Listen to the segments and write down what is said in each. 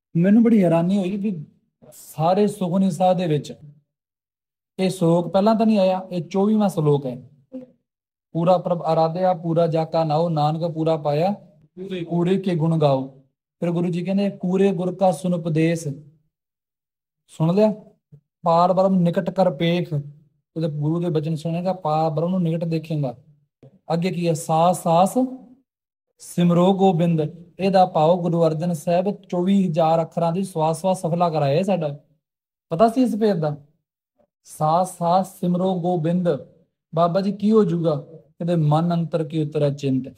ਮੈਨੂੰ ਬੜੀ ਹੈਰਾਨੀ ਹੋਈ ਵੀ ਸਾਰੇ ਸੁਖਮਨੀ ਸਾਹਿਬ ਦੇ ਵਿੱਚ ਇਹ ਸ਼ਲੋਕ ਪਹਿਲਾਂ ਤਾਂ ਨਹੀਂ ਆਇਆ। ਇਹ 24ਵਾਂ ਸ਼ਲੋਕ ਹੈ। ਪੂਰਾ ਪ੍ਰਭ ਆਰਾਧਿਆ ਪੂਰਾ ਜਾਕਾ ਨਾਉ ਨਾਨਕ ਪੂਰਾ ਪਾਇਆ ਪੂਰੇ ਕੇ ਗੁਣ ਗਾਓ। ਫਿਰ ਗੁਰੂ ਜੀ ਕਹਿੰਦੇ ਪੂਰੇ ਗੁਰ ਕਾ ਸੁਨ ਉਪਦੇਸ਼ ਸੁਣ ਲਿਆ। ਪਾਰ ਬ੍ਰਹਮ ਨਿਕਟ ਕਰ ਪੇਖ, ਉਹਦੇ ਗੁਰੂ ਦੇ ਬਚਨ ਸੁਣੇਗਾ ਪਾਰ ਬ੍ਰਹਮ ਨੂੰ ਨਿਕਟ ਦੇਖੇਗਾ। ਅੱਗੇ ਕੀ ਹੈ, ਸਾਸ ਸਾਸ ਸਿਮਰੋ ਗੋਬਿੰਦ। ਇਹਦਾ ਭਾਵ ਗੁਰੂ ਅਰਜਨ ਸਾਹਿਬ 24,000 ਅੱਖਰਾਂ ਦੀ ਸਵਾਸ ਸਵਾਸ ਸਫਲਾ ਕਰਾਇਆ ਸਾਡਾ। ਪਤਾ ਸੀ ਇਸ ਭੇਦ ਦਾ? ਸਾਸ ਸਾਸ ਸਿਮਰੋ ਗੋਬਿੰਦ। ਬਾਬਾ ਜੀ ਕੀ ਹੋ ਜਾਊਗਾ? ਕਹਿੰਦੇ ਮਨ ਅੰਤਰ ਕੀ ਉਤਰੈ ਚਿੰਤ,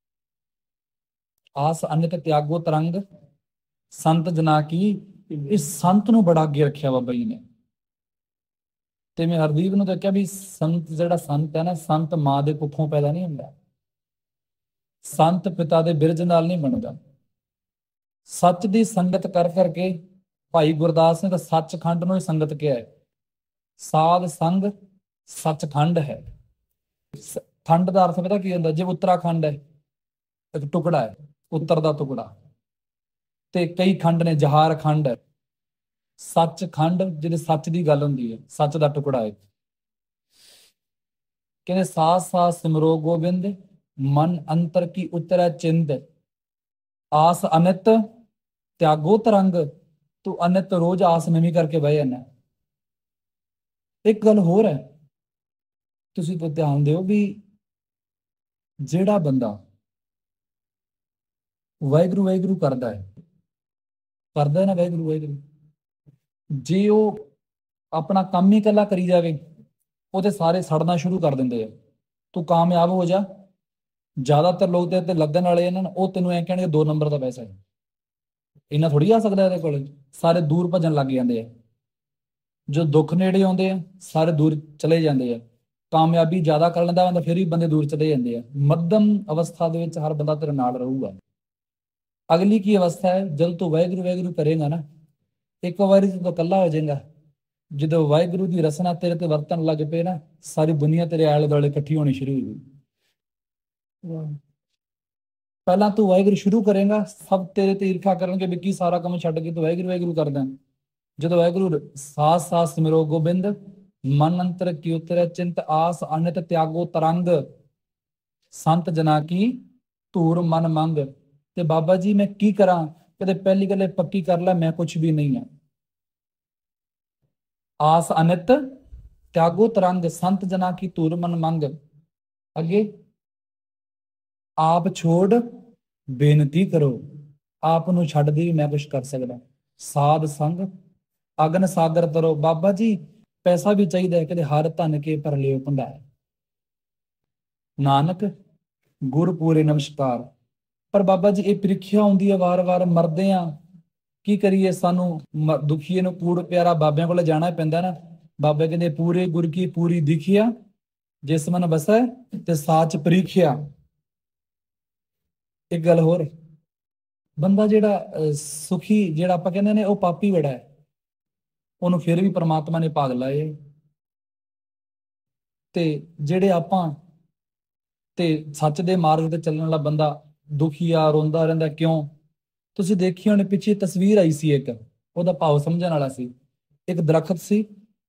ਆਸ ਅਨਿਤ ਤਿਆਗੋ ਤਰੰਗ ਸੰਤ ਜਨਾ ਕੀ। ਇਸ ਸੰਤ ਨੂੰ ਬੜਾ ਅੱਗੇ ਰੱਖਿਆ ਬਾਬਾ ਜੀ ਨੇ। ਤੇ ਮੈਂ ਹਰਦੀਪ ਨੂੰ ਤਾਂ ਕਿਹਾ ਵੀ ਸੰਤ ਜਿਹੜਾ ਸੰਤ ਹੈ ਨਾ, ਸੰਤ ਮਾਂ ਦੇ ਕੁੱਖੋਂ ਪੈਦਾ ਨਹੀਂ ਹੁੰਦਾ, ਸੰਤ ਪਿਤਾ ਦੇ ਬਿਰਜ ਨਾਲ ਨਹੀਂ ਬਣਦਾ। ਸੱਚ ਦੀ ਸੰਗਤ ਕਰ ਕਰਕੇ ਭਾਈ ਗੁਰਦਾਸ ਨੇ ਤਾਂ ਸੱਚਖੰਡ ਨੂੰ ਹੀ ਸੰਗਤ ਕਿਹਾ ਹੈ। ਸਾਧ ਸੰਗ ਸੱਚਖੰਡ ਹੈ। ਖੰਡ ਦਾ ਅਰਥ ਪਤਾ ਕੀ ਹੁੰਦਾ? ਜੇ ਉੱਤਰਾਖੰਡ ਹੈ, ਇੱਕ ਟੁਕੜਾ ਹੈ, ਉੱਤਰ ਦਾ ਟੁਕੜਾ, ਤੇ ਕਈ ਖੰਡ ਨੇ, ਜਹਾਰ ਖੰਡ ਹੈ। ਸੱਚਖੰਡ ਜਿਹਦੇ ਸੱਚ ਦੀ ਗੱਲ ਹੁੰਦੀ ਹੈ, ਸੱਚ ਦਾ ਟੁਕੜਾ ਹੈ। ਕਹਿੰਦੇ ਸਾਸ ਸਾਸ ਸਿਮਰੋ ਗੋਬਿੰਦ, ਮਨ ਅੰਤਰ ਕੀ ਉਤਰੈ ਚਿੰਤ, ਆਸ ਅਨਿਤ ਤਿਆਗੋ ਤਰੰਗ। ਤੂੰ ਅਨਿਤ ਰੋਜ਼ ਆਸ ਨਵੀਂ ਕਰਕੇ ਬਹਿ ਜਾਣਾ। ਇੱਕ ਗੱਲ ਹੋਰ ਹੈ, ਤੁਸੀਂ ਤਾਂ ਧਿਆਨ ਦਿਓ ਵੀ ਜਿਹੜਾ ਬੰਦਾ ਵਾਹਿਗੁਰੂ ਵਾਹਿਗੁਰੂ ਕਰਦਾ ਹੈ ਨਾ, ਵਾਹਿਗੁਰੂ ਵਾਹਿਗੁਰੂ, ਜੇ ਉਹ ਆਪਣਾ ਕੰਮ ਹੀ ਇਕੱਲਾ ਕਰੀ ਜਾਵੇ, ਉਹਦੇ ਸਾਰੇ ਸੜਨਾ ਸ਼ੁਰੂ ਕਰ ਦਿੰਦੇ ਆ। ਤੂੰ ਕਾਮਯਾਬ ਹੋ ਜਾ। ਜ਼ਿਆਦਾਤਰ ਲੋਕ ਤੇ ਲੱਗਣ ਵਾਲੇ ਇਹਨਾਂ ਨੂੰ, ਉਹ ਤੈਨੂੰ ਐ ਕਹਿਣਗੇ 2 ਨੰਬਰ ਦਾ ਪੈਸਾ ਹੈ, ਇਹਨਾਂ ਥੋੜੀ ਆ ਸਕਦਾ ਇਹਦੇ ਕੋਲ। ਸਾਰੇ ਦੂਰ ਭੱਜਣ ਲੱਗ ਜਾਂਦੇ ਆ। ਜੋ ਦੁੱਖ ਨੇੜੇ ਆਉਂਦੇ ਆ ਸਾਰੇ ਦੂਰ ਚਲੇ ਜਾਂਦੇ ਆ। ਕਾਮਯਾਬੀ ਜ਼ਿਆਦਾ ਕਰ ਲੈਂਦਾ ਬੰਦਾ, ਫਿਰ ਵੀ ਬੰਦੇ ਦੂਰ ਚਲੇ ਜਾਂਦੇ ਆ। ਮੱਧਮ ਅਵਸਥਾ ਦੇ ਵਿੱਚ ਹਰ ਬੰਦਾ ਤੇਰੇ ਨਾਲ ਰਹੂਗਾ। ਅਗਲੀ ਕੀ ਅਵਸਥਾ ਹੈ? ਜਦ ਤੂੰ ਵਾਹਿਗੁਰੂ ਵਾਹਿਗੁਰੂ ਕਰੇਗਾ ਨਾ, ਇੱਕ ਵਾਰੀ ਤੂੰ ਇਕੱਲਾ ਹੋ ਜਾਏਗਾ। ਜਦੋਂ ਵਾਹਿਗੁਰੂ ਦੀ ਰਸਨਾ ਤੇਰੇ ਤੇ ਵਰਤਣ ਲੱਗ ਪਏ ਨਾ, ਸਾਰੀ ਦੁਨੀਆ ਤੇਰੇ ਆਲੇ ਦੁਆਲੇ ਇਕੱਠੀ ਹੋਣੀ ਸ਼ੁਰੂ ਹੋ ਗਈ। ਪਹਿਲਾਂ ਤੂੰ ਵਾਹਿਗੁਰੂ ਸ਼ੁਰੂ ਕਰੇਗਾ, ਸਭ ਤੇਰੇ ਤੇ ਈਰਖਾ ਕਰਨਗੇ ਵੀ ਕੀ ਸਾਰਾ ਕੰਮ ਛੱਡ ਕੇ ਤੂੰ ਵਾਹਿਗੁਰੂ ਵਾਹਿਗੁਰੂ ਕਰਦਾ। ਜਦੋਂ ਵਾਹਿਗੁਰੂ ਸਾਸ ਸਾਸ ਸਿਮਰੋ ਗੋਬਿੰਦ, ਮਨ ਅੰਤਰ ਕੀ ਉਤਰੈ ਚਿੰਤ, ਆਸ ਅਨਿਤ ਤਿਆਗੋ ਤਰੰਗ ਸੰਤ ਜਨਾ ਕੀ ਧੂਰ ਮਨ ਮੰਗ। ਤੇ ਬਾਬਾ ਜੀ ਮੈਂ ਕੀ ਕਰਾਂ? ਕਦੇ ਪਹਿਲੀ ਗੱਲ ਪੱਕੀ ਕਰ ਲੈ, ਮੈਂ ਕੁਝ ਵੀ ਨਹੀਂ ਹਾਂ। ਆਸ ਅਨਿਤ ਤਿਆਗੋ ਤਰੰਗ ਸੰਤ ਜਨਾ ਕੀ ਧੂਰ ਮਨ ਮੰਗ। ਅੱਗੇ ਆਪ ਛੋੜ ਬੇਨਤੀ ਕਰੋ, ਆਪ ਨੂੰ ਛੱਡ ਦੇ ਮੈਂ ਕੁਝ ਕਰ ਸਕਦਾ। ਸਾਧ ਸੰਗ ਅਗਨ ਸਾਗਰ ਤਰੋ। ਬਾਬਾ ਜੀ ਪੈਸਾ ਵੀ ਚਾਹੀਦਾ ਹੈ, ਕਦੇ ਹਰ ਧਨ ਕੇ ਪਰ ਲਿਓ ਭੰਡਾਰ, ਨਾਨਕ ਗੁਰ ਪੂਰੇ ਨਮਸਕਾਰ। ਪਰ ਬਾਬਾ ਜੀ ਇਹ ਪ੍ਰੀਖਿਆ ਹੁੰਦੀ ਹੈ, ਵਾਰ-ਵਾਰ ਮਰਦੇ ਆ, ਕੀ ਕਰੀਏ? ਸਾਨੂੰ ਦੁਖੀਏ ਨੂੰ ਕੂੜ ਪਿਆਰਾ ਬਾਬਿਆਂ ਕੋਲ ਜਾਣਾ ਪੈਂਦਾ ਨਾ। ਬਾਬੇ ਕਹਿੰਦੇ ਪੂਰੇ ਗੁਰ ਕੀ ਪੂਰੀ ਦਿਖਿਆ, ਜਿਸ ਮਨ ਵਸੈ ਤੇ ਸਾਚ ਪ੍ਰੀਖਿਆ। ਇੱਕ ਗੱਲ ਹੋਰ, ਬੰਦਾ ਜਿਹੜਾ ਸੁਖੀ, ਜਿਹੜਾ ਆਪਾਂ ਕਹਿੰਦੇ ਨੇ ਉਹ ਪਾਪੀ ਬੜਾ ਹੈ, ਉਹਨੂੰ ਫਿਰ ਵੀ ਪ੍ਰਮਾਤਮਾ ਨੇ ਭਾਗ ਲਾਏ। ਤੇ ਜਿਹੜੇ ਆਪਾਂ ਤੇ ਸੱਚ ਦੇ ਮਾਰਗ ਤੇ ਚੱਲਣ ਵਾਲਾ ਬੰਦਾ ਦੁਖੀਆ ਰੋਂਦਾ ਰਹਿੰਦਾ, ਕਿਉਂ? ਤੁਸੀਂ ਦੇਖੀ ਹੋਣੀ ਪਿੱਛੇ ਤਸਵੀਰ ਆਈ ਸੀ ਇੱਕ, ਉਹਦਾ ਭਾਵ ਸਮਝਣ ਵਾਲਾ ਸੀ। ਇੱਕ ਦਰਖਤ ਸੀ,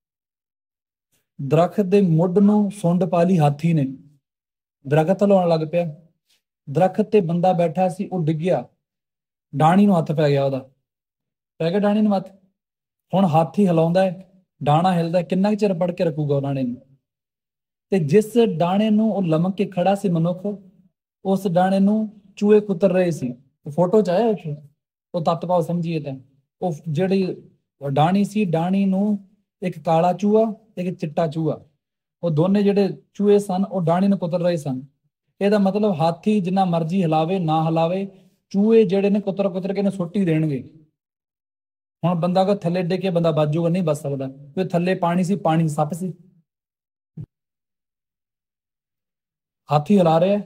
ਦਰਖਤ ਦੇ ਮੁੱਢ ਨੂੰ ਸੁੰਡ ਪਾ ਲਈ ਹਾਥੀ ਨੇ, ਦਰਖਤ ਹਿਲਾਉਣ ਲੱਗ ਪਿਆ। ਦਰਖਤ ਤੇ ਬੰਦਾ ਬੈਠਾ ਸੀ, ਉਹ ਡਿੱਗਿਆ, ਡਾਣੀ ਨੂੰ ਹੱਥ ਪੈ ਗਿਆ, ਉਹਦਾ ਪੈ ਗਿਆ ਡਾਣੀ ਨੂੰ ਹੱਥ। ਹੁਣ ਹਾਥੀ ਹਿਲਾਉਂਦਾ ਹੈ, ਡਾਣਾ ਹਿਲਦਾ, ਕਿੰਨਾ ਚਿਰ ਪੜ ਕੇ ਰੱਖੂਗਾ ਉਹ ਡਾਣੇ ਨੂੰ? ਤੇ ਜਿਸ ਡਾਣੇ ਨੂੰ ਉਹ ਲਮਕ ਕੇ ਖੜਾ ਸੀ ਮਨੁੱਖ, ਉਸ ਡਾਣੇ ਨੂੰ ਚੂਹੇ ਕੁਤਰ ਰਹੇ ਸੀ। ਫੋਟੋ ਚ ਆਇਆ ਉੱਥੇ, ਉਹ ਤੱਤ ਭਾਵ ਸਮਝੀਏ ਤਾਂ ਉਹ ਜਿਹੜੀ ਡਾਣੀ ਸੀ, ਡਾਣੀ ਨੂੰ ਇੱਕ ਕਾਲਾ ਚੂਹਾ, ਇੱਕ ਚਿੱਟਾ ਚੂਹਾ, ਉਹ ਦੋਨੇ ਜਿਹੜੇ ਚੂਹੇ ਸਨ ਉਹ ਡਾਣੀ ਨੂੰ ਕੁਤਰ ਰਹੇ ਸਨ। ਇਹਦਾ ਮਤਲਬ ਹਾਥੀ ਜਿੰਨਾ ਮਰਜ਼ੀ ਹਿਲਾਵੇ ਨਾ ਹਿਲਾਵੇ, ਚੂਹੇ ਜਿਹੜੇ ਨੇ ਕੁਤਰ ਕੁਤਰ ਕੇ ਨੇ ਸੁੱਟ ਹੀ ਦੇਣਗੇ। ਹੁਣ ਬੰਦਾ ਕੋ ਥੱਲੇ ਡਿੱਗ ਕੇ ਬੰਦਾ ਬਚ ਜਾਊਗਾ? ਨਹੀਂ ਬਚ ਸਕਦਾ, ਕਿਉਂਕਿ ਥੱਲੇ ਪਾਣੀ ਸੀ, ਪਾਣੀ ਸੱਪ ਸੀ। ਹਾਥੀ ਹਿਲਾ ਰਿਹਾ,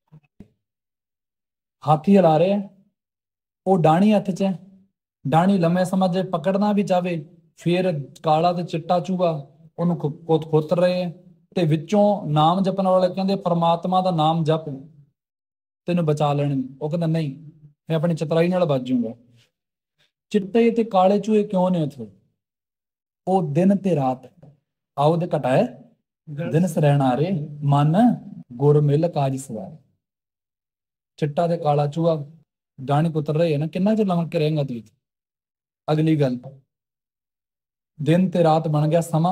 ਹਾਥੀ ਹਿਲਾ ਰਿਹਾ, ਉਹ ਡਾਣੀ ਹੱਥ 'ਚ ਹੈ। ਡਾਣੀ ਲੰਮੇ ਸਮਾਂ ਜੇ ਪਕੜਨਾ ਵੀ ਚਾਹਵੇ, ਫਿਰ ਕਾਲਾ ਤੇ ਚਿੱਟਾ ਚੂਹਾ ਉਹਨੂੰ ਖੋਤਰ ਰਹੇ ਹੈ। ਤੇ ਵਿੱਚੋਂ ਨਾਮ ਜਪਣ ਵਾਲੇ ਕਹਿੰਦੇ ਪਰਮਾਤਮਾ ਦਾ ਨਾਮ ਜਪ, ਤੈਨੂੰ ਬਚਾ ਲੈਣਗੇ। ਉਹ ਕਹਿੰਦਾ ਨਹੀਂ, ਮੈਂ ਆਪਣੀ ਚਤਰਾਈ ਨਾਲ ਬਚ ਜਾਊਂਗਾ। चिट्टे ते काले चूहे क्यों ने उथे? वो दिन ते रात आओ दे घटाए दिन सरैना रे मन गुर मिल काज सवार। चिट्टा ते काला चूहा डाणी कुतर रहे है ना, किन्ना चਿਰ लमक के रहेगा तू इत्थे? अगली गल, दिन ते रात बन गया समा,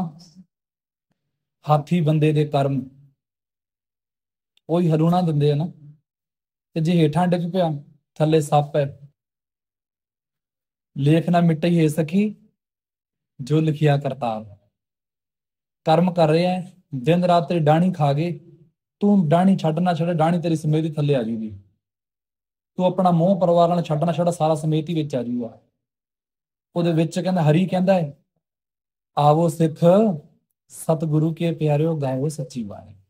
हाथी बंदे दे कर्म ਉਹੀ ਹਲੂਣਾ ਦਿੰਦੇ ਆ ਨਾ। ਤੇ ਜੇ ਹੇਠਾਂ ਡਿੱਗ ਪਿਆ ਥੱਲੇ ਸੱਪ ਹੈ, ਲੇਖ ਨਾ ਮਿਟਈ ਹੈ ਸਖੀ ਜੋ ਲਿਖਿਆ ਕਰਤਾਰ। कर्म कर रहे हैं, दिन रात तेरी डाणी खा गए, तू डाणी छड्ड ना छड्ड, डाणी तेरी समेत ही थल्ले आ जाऊगी। तू अपना मोह परिवार नाल छड्ड ना छड्ड, सारा समेत ही विच आ जाऊगा। ਉਹਦੇ ਵਿੱਚ ਕਹਿੰਦਾ ਹਰੀ ਕਹਿੰਦਾ ਹੈ, आवो सिख सतगुरु के प्यारिओ गाओ सच्ची बाणी।